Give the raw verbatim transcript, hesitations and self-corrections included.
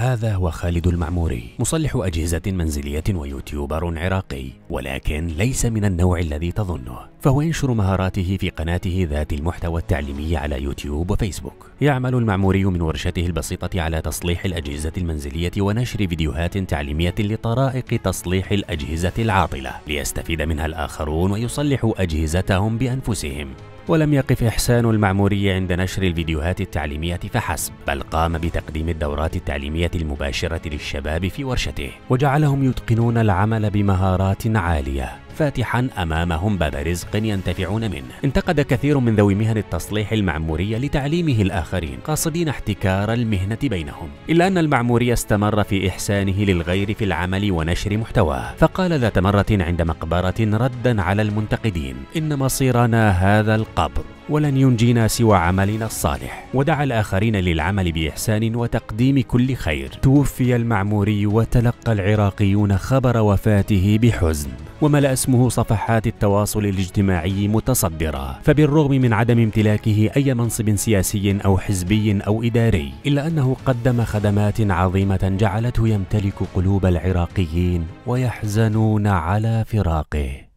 هذا هو خالد المعموري، مصلح أجهزة منزلية ويوتيوبر عراقي، ولكن ليس من النوع الذي تظنه، فهو ينشر مهاراته في قناته ذات المحتوى التعليمي على يوتيوب وفيسبوك. يعمل المعموري من ورشته البسيطة على تصليح الأجهزة المنزلية ونشر فيديوهات تعليمية لطرائق تصليح الأجهزة العاطلة ليستفيد منها الآخرون ويصلحوا أجهزتهم بأنفسهم. ولم يقف إحسان المعموري عند نشر الفيديوهات التعليمية فحسب، بل قام بتقديم الدورات التعليمية المباشرة للشباب في ورشته، وجعلهم يتقنون العمل بمهارات عالية، فاتحا أمامهم باب رزق ينتفعون منه. انتقد كثير من ذوي مهن التصليح المعموري لتعليمه الآخرين، قاصدين احتكار المهنة بينهم، إلا أن المعموري استمر في إحسانه للغير في العمل ونشر محتواه، فقال ذات مرة عند مقبرة ردا على المنتقدين: إن مصيرنا هذا القبر ولن ينجينا سوى عملنا الصالح، ودعا الآخرين للعمل بإحسان وتقديم كل خير. توفي المعموري وتلقى العراقيون خبر وفاته بحزن، وملأ اسمه صفحات التواصل الاجتماعي متصدرا، فبالرغم من عدم امتلاكه أي منصب سياسي أو حزبي أو إداري، إلا أنه قدم خدمات عظيمة جعلته يمتلك قلوب العراقيين ويحزنون على فراقه.